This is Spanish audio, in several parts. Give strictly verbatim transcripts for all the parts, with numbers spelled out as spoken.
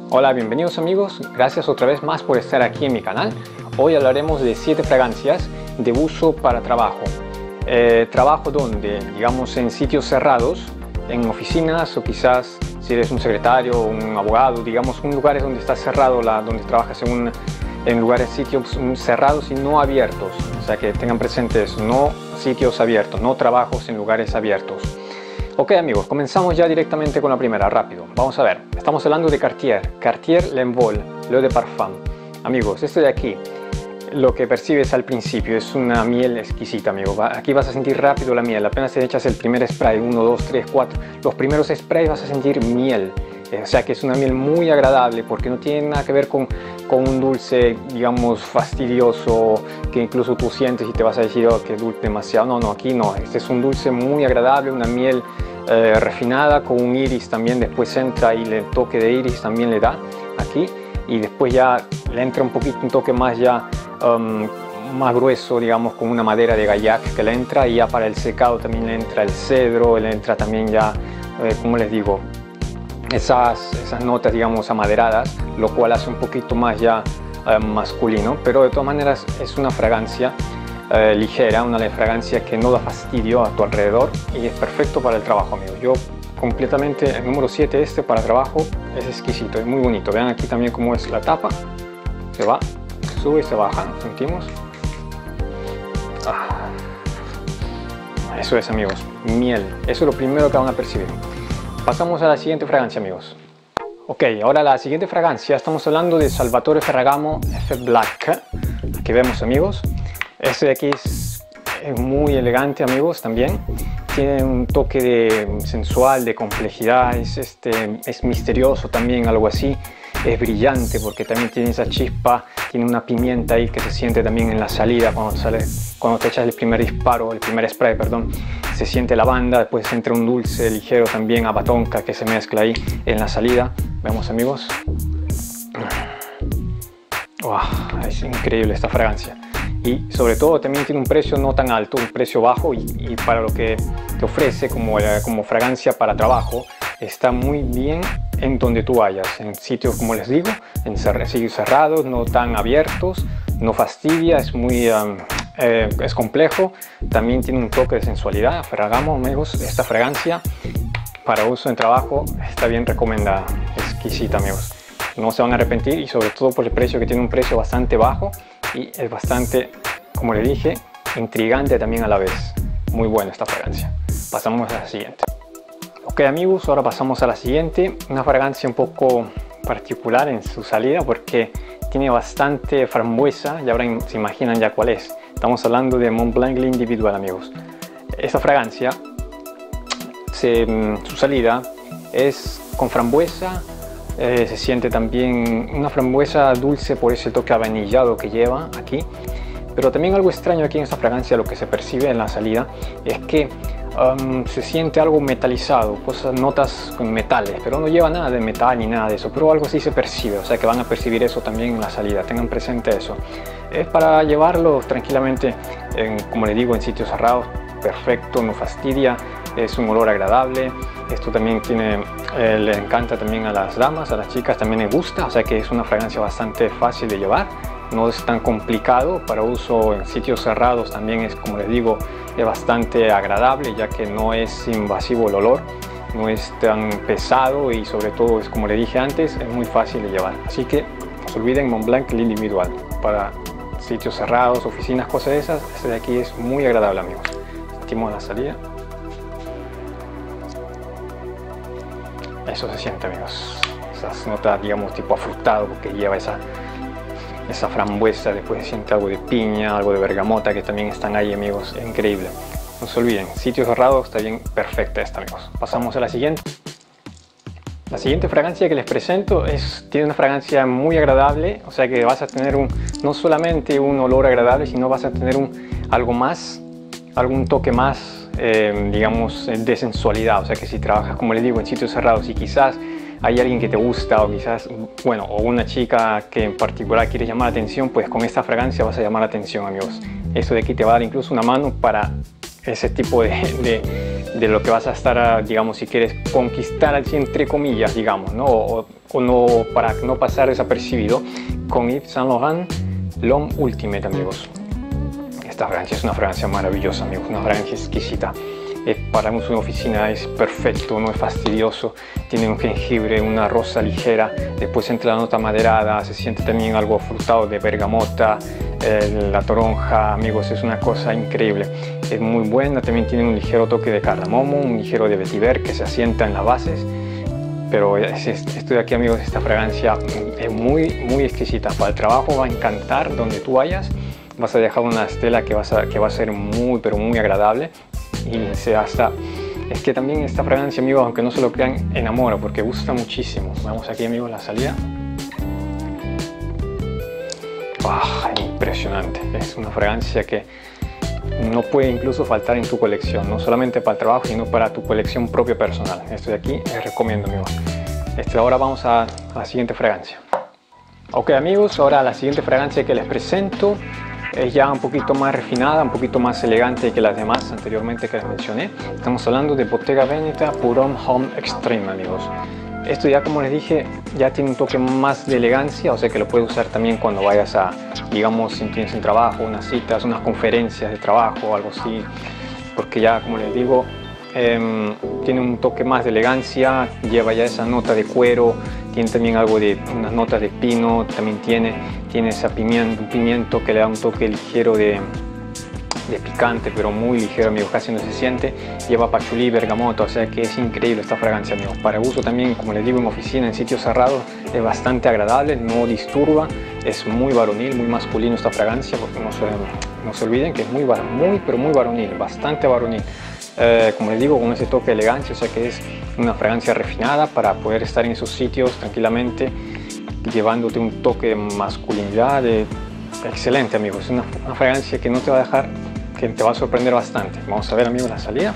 Hola, bienvenidos amigos, gracias otra vez más por estar aquí en mi canal. Hoy hablaremos de siete fragancias de uso para trabajo. Eh, trabajo donde, digamos, en sitios cerrados, en oficinas o quizás si eres un secretario o un abogado, digamos, un lugares donde está cerrado, la, donde trabajas en, un, en lugares, sitios cerrados y no abiertos. O sea, que tengan presente eso, no sitios abiertos, no trabajos en lugares abiertos. Ok amigos, comenzamos ya directamente con la primera, rápido. Vamos a ver, estamos hablando de Cartier, Cartier L'Envol, L'Eau de Parfum. Amigos, esto de aquí, lo que percibes al principio es una miel exquisita, amigo. Aquí vas a sentir rápido la miel, apenas te echas el primer spray, uno, dos, tres, cuatro. Los primeros sprays vas a sentir miel. O sea que es una miel muy agradable porque no tiene nada que ver con, con un dulce, digamos, fastidioso que incluso tú sientes y te vas a decir, oh, que dulce demasiado. No, no, aquí no. Este es un dulce muy agradable, una miel eh, refinada con un iris también. Después entra y el toque de iris también le da aquí. Y después ya le entra un poquito, un toque más ya um, más grueso, digamos, con una madera de gaillac que le entra. Y ya para el secado también le entra el cedro, le entra también ya, eh, como les digo, Esas, esas notas, digamos, amaderadas, lo cual hace un poquito más ya eh, masculino, pero de todas maneras es una fragancia eh, ligera, una fragancia que no da fastidio a tu alrededor y es perfecto para el trabajo, amigos. Yo completamente, el número siete este para trabajo es exquisito, es muy bonito. Vean aquí también cómo es la tapa, se va, se sube y se baja, sentimos. Ah. Eso es, amigos, miel, eso es lo primero que van a percibir. Pasamos a la siguiente fragancia, amigos. Ok, ahora la siguiente fragancia, estamos hablando de Salvatore Ferragamo F Black. Aquí vemos, amigos. Este de aquí es, es muy elegante, amigos, también. Tiene un toque de sensual, de complejidad, es, este, es misterioso también, algo así. Es brillante porque también tiene esa chispa, tiene una pimienta ahí que se siente también en la salida cuando, sale, cuando te echas el primer disparo, el primer spray, perdón. Se siente lavanda, después entra un dulce ligero también a batonca que se mezcla ahí en la salida. Vemos, amigos. Wow, es increíble esta fragancia. Y sobre todo también tiene un precio no tan alto, un precio bajo y, y para lo que te ofrece como, como fragancia para trabajo, está muy bien en donde tú vayas, en sitios, como les digo, en sitios cerrados, no tan abiertos, no fastidia, es muy um, eh, es complejo, también tiene un toque de sensualidad. Ferragamo, amigos, esta fragancia para uso en trabajo está bien recomendada, exquisita, amigos, no se van a arrepentir y sobre todo por el precio, que tiene un precio bastante bajo y es bastante, como le dije, intrigante también a la vez. Muy buena esta fragancia. Pasamos a la siguiente. Ok amigos, ahora pasamos a la siguiente, una fragancia un poco particular en su salida porque tiene bastante frambuesa y ahora se imaginan ya cuál es. Estamos hablando de Montblanc L'Individual, amigos. Esta fragancia, se, su salida es con frambuesa, eh, se siente también una frambuesa dulce por ese toque avanillado que lleva aquí. Pero también algo extraño aquí en esta fragancia, lo que se percibe en la salida, es que Um, se siente algo metalizado, cosas, notas con metales, pero no lleva nada de metal ni nada de eso, pero algo sí se percibe, o sea que van a percibir eso también en la salida, tengan presente eso. Es para llevarlo tranquilamente, en, como les digo, en sitios cerrados, perfecto, no fastidia, es un olor agradable. Esto también tiene, eh, le encanta también a las damas, a las chicas también les gusta, o sea que es una fragancia bastante fácil de llevar. No es tan complicado para uso en sitios cerrados, también es, como les digo, es bastante agradable ya que no es invasivo el olor, no es tan pesado y sobre todo es, como le dije antes, es muy fácil de llevar. Así que no se olviden Montblanc L'Individual para sitios cerrados, oficinas, cosas de esas. Este de aquí es muy agradable, amigos. Sentimos la salida. Eso se siente, amigos. Esas notas, digamos, tipo afrutado porque lleva esa esa frambuesa, después se siente algo de piña, algo de bergamota que también están ahí, amigos, es increíble. No se olviden, sitios cerrados está bien perfecta esta, amigos. Pasamos a la siguiente. La siguiente fragancia que les presento es, tiene una fragancia muy agradable, o sea que vas a tener un, no solamente un olor agradable, sino vas a tener un, algo más, algún toque más, eh, digamos, de sensualidad. O sea que si trabajas, como les digo, en sitios cerrados y quizás hay alguien que te gusta o quizás, bueno, o una chica que en particular quiere llamar la atención, pues con esta fragancia vas a llamar la atención, amigos. Esto de aquí te va a dar incluso una mano para ese tipo de, de, de lo que vas a estar, digamos, si quieres conquistar así entre comillas, digamos, ¿no? O, o no, para no pasar desapercibido, con Yves Saint Laurent L'Homme Ultimate, amigos. Esta fragancia es una fragancia maravillosa, amigos, una fragancia exquisita. Eh, para uso en oficina es perfecto, no es fastidioso, tiene un jengibre, una rosa ligera, después entra la nota maderada, se siente también algo frutado de bergamota, eh, la toronja, amigos, es una cosa increíble, es muy buena, también tiene un ligero toque de cardamomo, un ligero de vetiver que se asienta en las bases, pero es, es, esto de aquí, amigos, esta fragancia es muy, muy exquisita, para el trabajo va a encantar, donde tú vayas, vas a dejar una estela que, vas a, que va a ser muy, pero muy agradable. Y se hasta, es que también esta fragancia, amigos, aunque no se lo crean, enamora porque gusta muchísimo. Vamos aquí, amigos, la salida. ¡Oh, impresionante! Es una fragancia que no puede incluso faltar en tu colección, no solamente para el trabajo, sino para tu colección propia personal. Esto de aquí les recomiendo, amigos. Este, ahora vamos a, a la siguiente fragancia. Ok, amigos, ahora la siguiente fragancia que les presento es ya un poquito más refinada, un poquito más elegante que las demás anteriormente que les mencioné. Estamos hablando de Bottega Veneta Pour Homme Home Extreme, amigos. Esto ya, como les dije, ya tiene un toque más de elegancia, o sea que lo puedes usar también cuando vayas a, digamos, si tienes un trabajo, unas citas, unas conferencias de trabajo o algo así, porque ya, como les digo, eh, tiene un toque más de elegancia, lleva ya esa nota de cuero, tiene también algo de unas notas de pino, también tiene, tiene ese pimiento, un pimiento que le da un toque ligero de, de picante, pero muy ligero, amigos, casi no se siente. Lleva pachulí, bergamota, o sea que es increíble esta fragancia, amigos. Para uso también, como les digo, en oficina, en sitios cerrados, es bastante agradable, no disturba, es muy varonil, muy masculino esta fragancia, porque no se, no se olviden que es muy, muy, pero muy varonil, bastante varonil. Eh, como les digo, con ese toque de elegancia, o sea que es una fragancia refinada para poder estar en esos sitios tranquilamente, llevándote un toque de masculinidad. De... excelente, amigos, es una, una fragancia que no te va a dejar, que te va a sorprender bastante. Vamos a ver, amigos, la salida.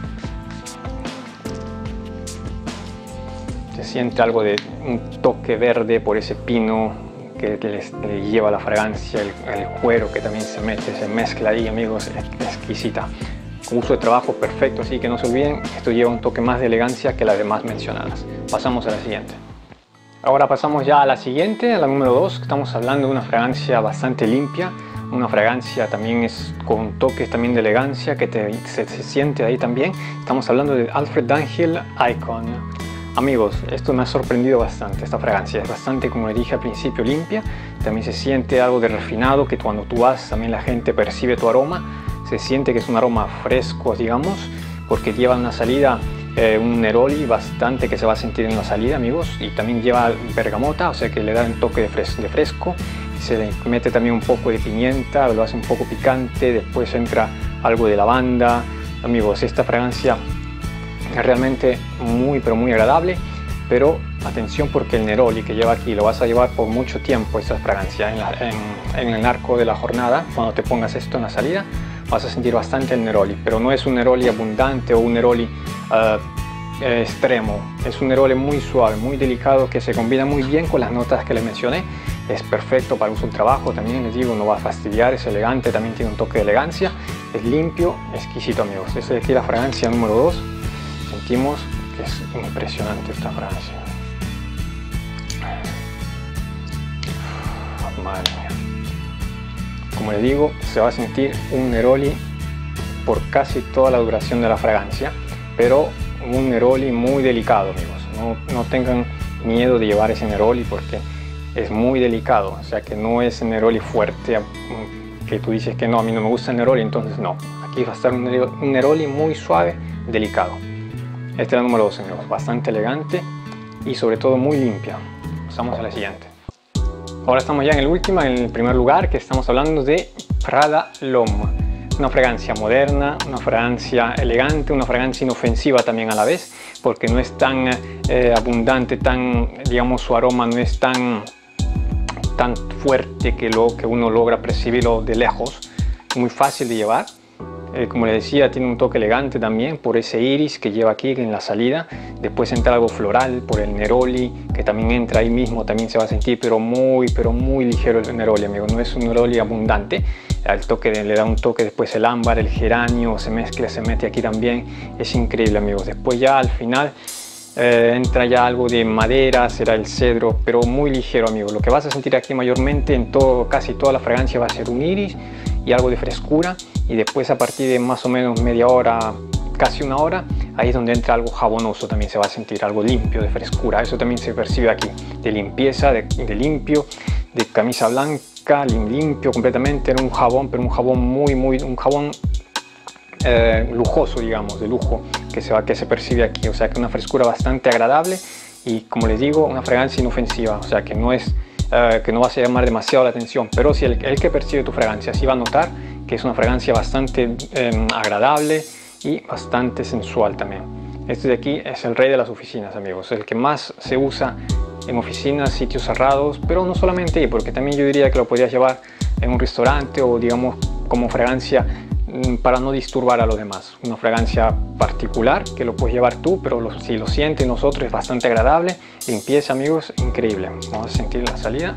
Se siente algo de un toque verde por ese pino que le, le lleva la fragancia, el, el cuero que también se mete, se mezcla ahí, amigos, es exquisita. Uso de trabajo perfecto, así que no se olviden, esto lleva un toque más de elegancia que las demás mencionadas. Pasamos a la siguiente. Ahora pasamos ya a la siguiente, a la número dos. Estamos hablando de una fragancia bastante limpia, una fragancia también es con toques también de elegancia que te, se, se siente ahí también. Estamos hablando de Alfred Dunhill Icon. Amigos, esto me ha sorprendido bastante, esta fragancia es bastante, como les dije al principio, limpia. También se siente algo de refinado, que cuando tú vas también la gente percibe tu aroma. Se siente que es un aroma fresco, digamos, porque lleva una salida, eh, un neroli bastante que se va a sentir en la salida, amigos, y también lleva bergamota, o sea que le da un toque de, fres de fresco. Se le mete también un poco de pimienta, lo hace un poco picante, después entra algo de lavanda. Amigos, esta fragancia es realmente muy, pero muy agradable, pero atención porque el neroli que lleva aquí lo vas a llevar por mucho tiempo, esta fragancia, en, la, en, en el arco de la jornada. Cuando te pongas esto en la salida, vas a sentir bastante el neroli, pero no es un neroli abundante o un neroli uh, extremo. Es un neroli muy suave, muy delicado, que se combina muy bien con las notas que les mencioné. Es perfecto para uso del trabajo, también les digo, no va a fastidiar, es elegante, también tiene un toque de elegancia, es limpio, exquisito, amigos. Esta de aquí es la fragancia número dos. Sentimos que es impresionante esta fragancia. Madre mía. Como les digo, se va a sentir un neroli por casi toda la duración de la fragancia, pero un neroli muy delicado, amigos. No, no tengan miedo de llevar ese neroli porque es muy delicado, o sea que no es un neroli fuerte que tú dices que no, a mí no me gusta el neroli, entonces no. Aquí va a estar un neroli, un neroli muy suave, delicado. Esta es la número dos, amigos, bastante elegante y sobre todo muy limpia. Pasamos a la siguiente. Ahora estamos ya en el último, en el primer lugar, que estamos hablando de Prada L'Homme. Una fragancia moderna, una fragancia elegante, una fragancia inofensiva también a la vez, porque no es tan eh, abundante, tan, digamos, su aroma no es tan, tan fuerte que, lo, que uno logra percibirlo de lejos. Muy fácil de llevar. Eh, como les decía, tiene un toque elegante también por ese iris que lleva aquí en la salida. Después entra algo floral por el neroli, que también entra ahí mismo, también se va a sentir, pero muy, pero muy ligero el neroli, amigo. No es un neroli abundante. Al toque de, le da un toque después el ámbar, el geranio, se mezcla, se mete aquí también. Es increíble, amigos. Después ya al final eh, entra ya algo de madera, será el cedro, pero muy ligero, amigos. Lo que vas a sentir aquí mayormente en todo, casi toda la fragancia va a ser un iris y algo de frescura, y después a partir de más o menos media hora, casi una hora, ahí es donde entra algo jabonoso, también se va a sentir algo limpio, de frescura. Eso también se percibe aquí, de limpieza, de, de limpio, de camisa blanca, limpio completamente, en un jabón, pero un jabón muy, muy, un jabón eh, lujoso, digamos, de lujo, que se, va, que se percibe aquí. O sea que una frescura bastante agradable y, como les digo, una fragancia inofensiva, o sea que no es... Uh, que no vas a llamar demasiado la atención, pero si el, el que percibe tu fragancia sí va a notar que es una fragancia bastante eh, agradable y bastante sensual también. Este de aquí es el rey de las oficinas, amigos, el que más se usa en oficinas, sitios cerrados, pero no solamente ahí, porque también yo diría que lo podrías llevar en un restaurante o, digamos, como fragancia para no disturbar a los demás. Una fragancia particular que lo puedes llevar tú, pero lo, si lo sienten nosotros es bastante agradable. Limpieza, amigos, increíble. Vamos a sentir la salida.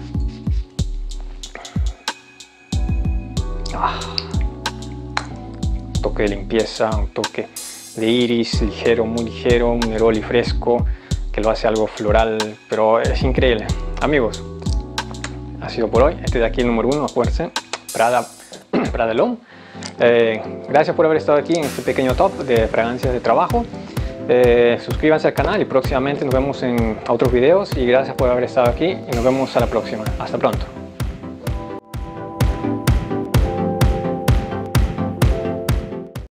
Ah, un toque de limpieza, un toque de iris ligero, muy ligero, un neroli fresco que lo hace algo floral, pero es increíble. Amigos, ha sido por hoy. Este de aquí el número uno, acuérdense, Prada, Prada L'Homme. Eh, gracias por haber estado aquí en este pequeño top de fragancias de trabajo. Eh, suscríbanse al canal y próximamente nos vemos en otros videos, y gracias por haber estado aquí y nos vemos a la próxima. Hasta pronto.